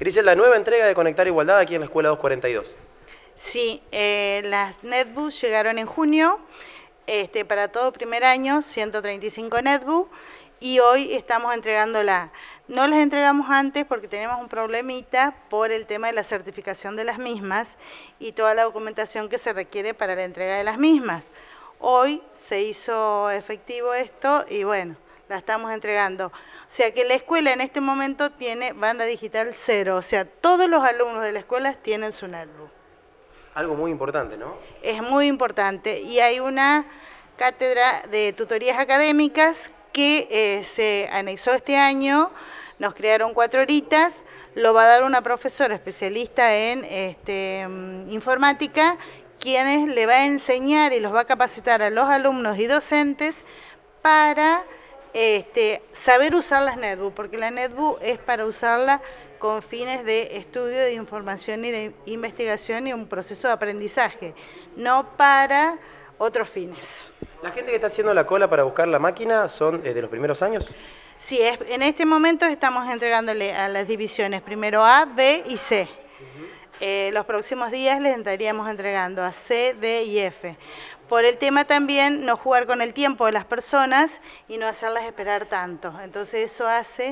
Griselda, nueva entrega de Conectar Igualdad aquí en la Escuela 242. Sí, las netbooks llegaron en junio, para todo primer año, 135 netbooks, y hoy estamos entregándola. No las entregamos antes porque tenemos un problemita por el tema de la certificación de las mismas y toda la documentación que se requiere para la entrega de las mismas. Hoy se hizo efectivo esto y bueno, la estamos entregando. O sea que la escuela en este momento tiene banda digital 0, o sea, todos los alumnos de la escuela tienen su netbook. Algo muy importante, ¿no? Es muy importante y hay una cátedra de tutorías académicas que se anexó este año, nos crearon 4 horitas, lo va a dar una profesora especialista en informática, quienes le va a enseñar y los va a capacitar a los alumnos y docentes para saber usar las netbooks, porque la netbook es para usarla con fines de estudio, de información y de investigación y un proceso de aprendizaje, no para otros fines. ¿La gente que está haciendo la cola para buscar la máquina son de los primeros años? Sí, en este momento estamos entregándole a las divisiones primero A, B y C. Los próximos días les estaríamos entregando a C, D y F. Por el tema también no jugar con el tiempo de las personas y no hacerlas esperar tanto. Entonces eso hace,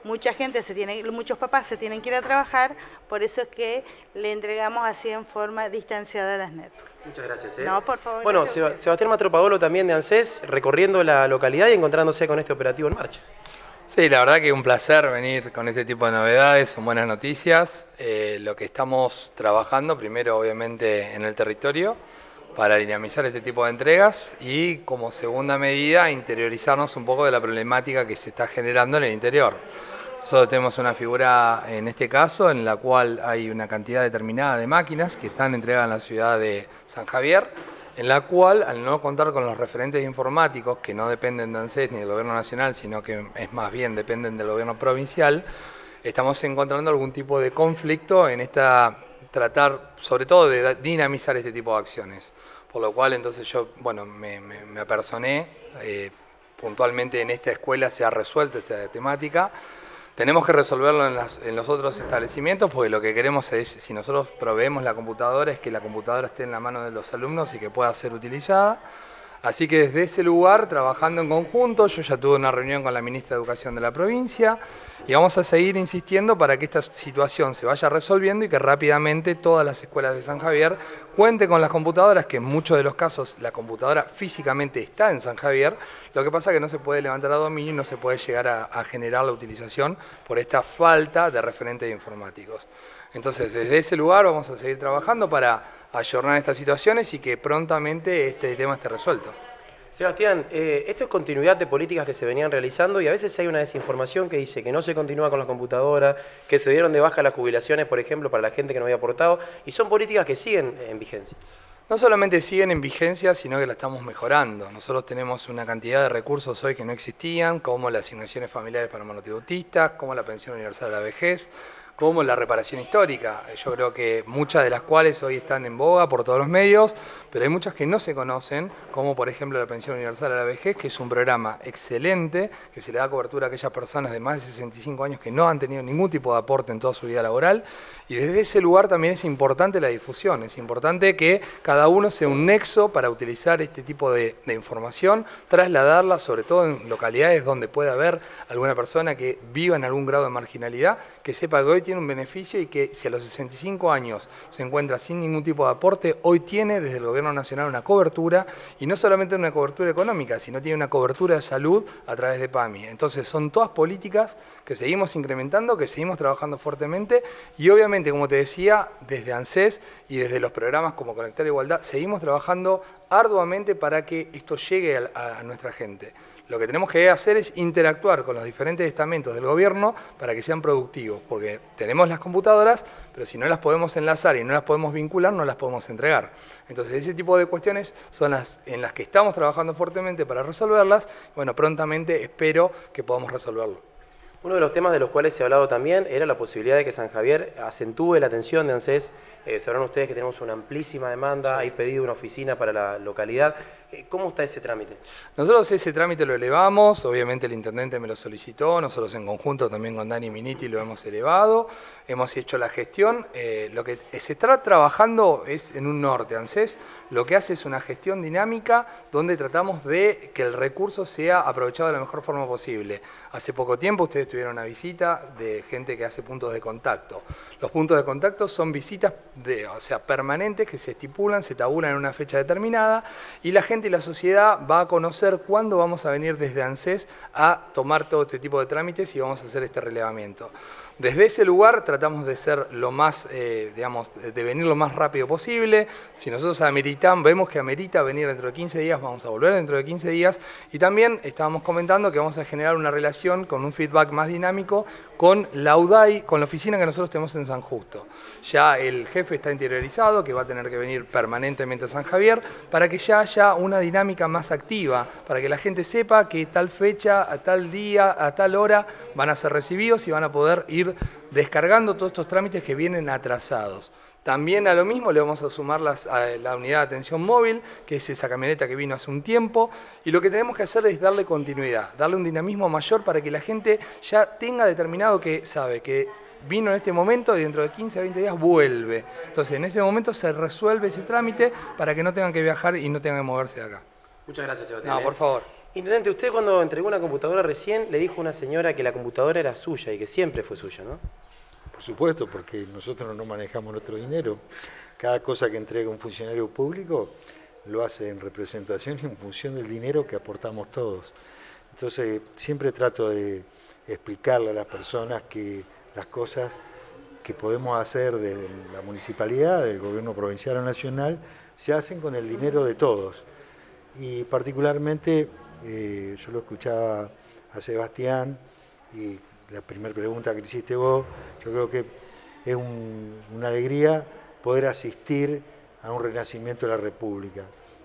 muchos papás se tienen que ir a trabajar, por eso es que le entregamos así en forma distanciada a las netbooks. Muchas gracias. No, por favor. Bueno, Sebastián Matropaolo también de ANSES, recorriendo la localidad y encontrándose con este operativo en marcha. Sí, la verdad que es un placer venir con este tipo de novedades, son buenas noticias. Lo que estamos trabajando, primero obviamente en el territorio, para dinamizar este tipo de entregas y como segunda medida interiorizarnos un poco de la problemática que se está generando en el interior. Nosotros tenemos una figura en este caso en la cual hay una cantidad determinada de máquinas que están entregadas en la ciudad de San Javier, en la cual, al no contar con los referentes informáticos, que no dependen de ANSES ni del gobierno nacional, sino que es más bien dependen del gobierno provincial, estamos encontrando algún tipo de conflicto en tratar sobre todo de dinamizar este tipo de acciones. Por lo cual entonces yo, bueno, me apersoné, puntualmente en esta escuela se ha resuelto esta temática. Tenemos que resolverlo en los otros establecimientos porque lo que queremos es, si nosotros proveemos la computadora, es que la computadora esté en la mano de los alumnos y que pueda ser utilizada. Así que desde ese lugar, trabajando en conjunto, yo ya tuve una reunión con la ministra de Educación de la provincia y vamos a seguir insistiendo para que esta situación se vaya resolviendo y que rápidamente todas las escuelas de San Javier cuenten con las computadoras, que en muchos de los casos la computadora físicamente está en San Javier, lo que pasa es que no se puede levantar a dominio y no se puede llegar a generar la utilización por esta falta de referentes informáticos. Entonces, desde ese lugar vamos a seguir trabajando para ayornar estas situaciones y que prontamente este tema esté resuelto. Sebastián, esto es continuidad de políticas que se venían realizando y a veces hay una desinformación que dice que no se continúa con la computadora, que se dieron de baja las jubilaciones, por ejemplo, para la gente que no había aportado, y son políticas que siguen en vigencia. No solamente siguen en vigencia, sino que la estamos mejorando. Nosotros tenemos una cantidad de recursos hoy que no existían, como las asignaciones familiares para monotributistas, como la pensión universal a la vejez, como la reparación histórica. Yo creo que muchas de las cuales hoy están en boga por todos los medios, pero hay muchas que no se conocen, como por ejemplo la pensión universal a la vejez, que es un programa excelente, que se le da cobertura a aquellas personas de más de 65 años que no han tenido ningún tipo de aporte en toda su vida laboral, y desde ese lugar también es importante la difusión, es importante que cada uno sea un nexo para utilizar este tipo de información, trasladarla sobre todo en localidades donde pueda haber alguna persona que viva en algún grado de marginalidad, que sepa que hoy tiene un beneficio y que si a los 65 años se encuentra sin ningún tipo de aporte, hoy tiene desde el Gobierno Nacional una cobertura, y no solamente una cobertura económica, sino tiene una cobertura de salud a través de PAMI. Entonces son todas políticas que seguimos incrementando, que seguimos trabajando fuertemente y obviamente, como te decía, desde ANSES y desde los programas como Conectar Igualdad, seguimos trabajando arduamente para que esto llegue a nuestra gente. Lo que tenemos que hacer es interactuar con los diferentes estamentos del gobierno para que sean productivos, porque tenemos las computadoras, pero si no las podemos enlazar y no las podemos vincular, no las podemos entregar. Entonces, ese tipo de cuestiones son las en las que estamos trabajando fuertemente para resolverlas. Bueno, prontamente espero que podamos resolverlo. Uno de los temas de los cuales se ha hablado también era la posibilidad de que San Javier acentúe la atención de ANSES. Sabrán ustedes que tenemos una amplísima demanda, hay pedido una oficina para la localidad. ¿Cómo está ese trámite? Nosotros ese trámite lo elevamos, obviamente el intendente me lo solicitó, nosotros en conjunto también con Dani Miniti lo hemos elevado, hemos hecho la gestión. Lo que se está trabajando es en un norte. ANSES lo que hace es una gestión dinámica donde tratamos de que el recurso sea aprovechado de la mejor forma posible. Hace poco tiempo ustedes tuvieron una visita de gente que hace puntos de contacto. Los puntos de contacto son visitas permanentes que se estipulan, se tabulan en una fecha determinada y la gente y la sociedad va a conocer cuándo vamos a venir desde ANSES a tomar todo este tipo de trámites y vamos a hacer este relevamiento. Desde ese lugar tratamos de ser lo más, de venir lo más rápido posible. Si nosotros vemos que amerita venir dentro de 15 días, vamos a volver dentro de 15 días. Y también estábamos comentando que vamos a generar una relación con un feedback más dinámico con la UDAI, con la oficina que nosotros tenemos en San Justo. Ya el jefe está interiorizado, que va a tener que venir permanentemente a San Javier, para que ya haya una dinámica más activa, para que la gente sepa que tal fecha, a tal día, a tal hora van a ser recibidos y van a poder ir descargando todos estos trámites que vienen atrasados. También a lo mismo le vamos a sumar la unidad de atención móvil, que es esa camioneta que vino hace un tiempo, y lo que tenemos que hacer es darle continuidad, darle un dinamismo mayor para que la gente ya tenga determinado que sabe que vino en este momento y dentro de 15 a 20 días vuelve. Entonces en ese momento se resuelve ese trámite para que no tengan que viajar y no tengan que moverse de acá. Muchas gracias, Sebastián. No, por favor. Intendente, usted cuando entregó una computadora recién le dijo a una señora que la computadora era suya y que siempre fue suya, ¿no? Por supuesto, porque nosotros no manejamos nuestro dinero. Cada cosa que entrega un funcionario público lo hace en representación y en función del dinero que aportamos todos. Entonces, siempre trato de explicarle a las personas que las cosas que podemos hacer desde la municipalidad, del gobierno provincial o nacional, se hacen con el dinero de todos. Y particularmente, yo lo escuchaba a Sebastián y la primera pregunta que hiciste vos, yo creo que es una alegría poder asistir a un renacimiento de la República.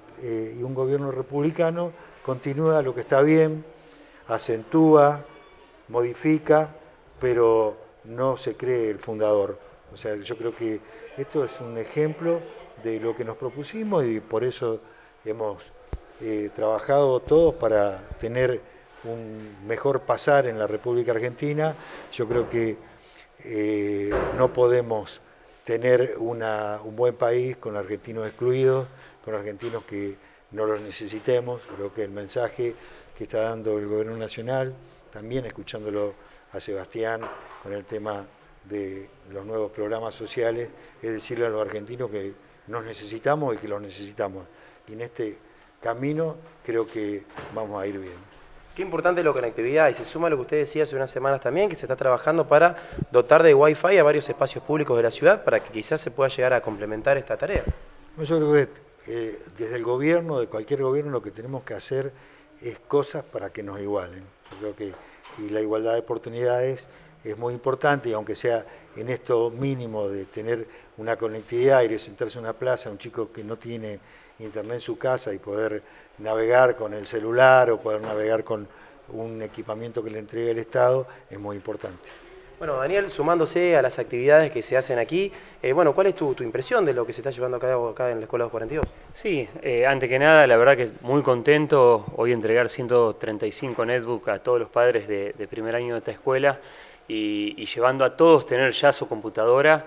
Y un gobierno republicano continúa lo que está bien, acentúa, modifica, pero no se cree el fundador. O sea, yo creo que esto es un ejemplo de lo que nos propusimos y por eso hemos trabajado todos para tener un mejor pasar en la República Argentina. Yo creo que no podemos tener un buen país con argentinos excluidos, con argentinos que no los necesitemos. Creo que el mensaje que está dando el Gobierno Nacional, también escuchándolo a Sebastián con el tema de los nuevos programas sociales, es decirle a los argentinos que nos necesitamos y que los necesitamos. Y en este camino creo que vamos a ir bien. Qué importante la conectividad y se suma a lo que usted decía hace unas semanas también, que se está trabajando para dotar de Wi-Fi a varios espacios públicos de la ciudad para que quizás se pueda llegar a complementar esta tarea. Yo creo que desde el gobierno, de cualquier gobierno, lo que tenemos que hacer es cosas para que nos igualen. Yo creo que y la igualdad de oportunidades es muy importante y aunque sea en esto mínimo de tener una conectividad, ir a sentarse en una plaza, un chico que no tiene internet en su casa y poder navegar con el celular o poder navegar con un equipamiento que le entregue el Estado, es muy importante. Bueno, Daniel, sumándose a las actividades que se hacen aquí, ¿cuál es tu impresión de lo que se está llevando a cabo acá en la Escuela 242? Sí, antes que nada, la verdad que muy contento hoy entregar 135 netbook a todos los padres de primer año de esta escuela y llevando a todos tener ya su computadora.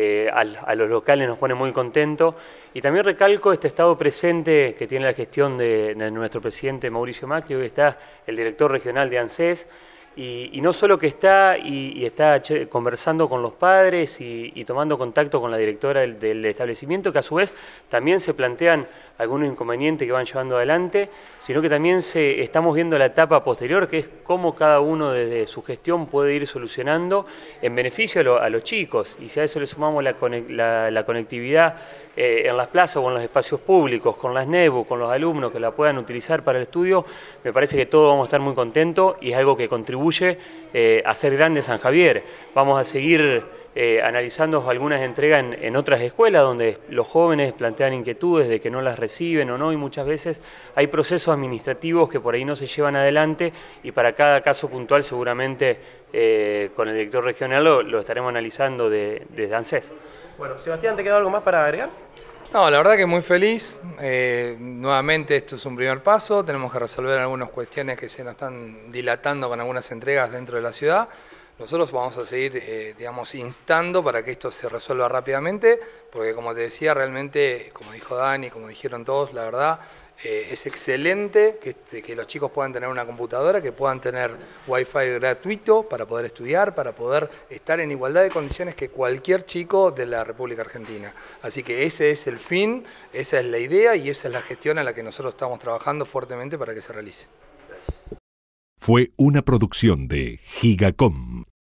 A los locales nos pone muy contentos y también recalco este estado presente que tiene la gestión de nuestro presidente Mauricio Macri. Hoy está el director regional de ANSES y no solo que está y está conversando con los padres y tomando contacto con la directora del establecimiento, que a su vez también se plantean algunos inconvenientes que van llevando adelante, sino que también estamos viendo la etapa posterior, que es cómo cada uno desde su gestión puede ir solucionando en beneficio a los chicos. Y si a eso le sumamos la conectividad en las plazas o en los espacios públicos, con las NEBU, con los alumnos que la puedan utilizar para el estudio, me parece que todos vamos a estar muy contentos y es algo que contribuye a hacer grande San Javier. Vamos a seguir analizando algunas entregas en otras escuelas donde los jóvenes plantean inquietudes de que no las reciben o no, y muchas veces hay procesos administrativos que por ahí no se llevan adelante y para cada caso puntual seguramente con el director regional lo estaremos analizando desde ANSES. Bueno, Sebastián, ¿te queda algo más para agregar? No, la verdad que muy feliz. Nuevamente esto es un primer paso, tenemos que resolver algunas cuestiones que se nos están dilatando con algunas entregas dentro de la ciudad. Nosotros vamos a seguir, digamos, instando para que esto se resuelva rápidamente, porque como te decía, realmente, como dijo Dani, como dijeron todos, la verdad, es excelente que los chicos puedan tener una computadora, que puedan tener Wi-Fi gratuito para poder estudiar, para poder estar en igualdad de condiciones que cualquier chico de la República Argentina. Así que ese es el fin, esa es la idea y esa es la gestión a la que nosotros estamos trabajando fuertemente para que se realice. Fue una producción de Gigacom.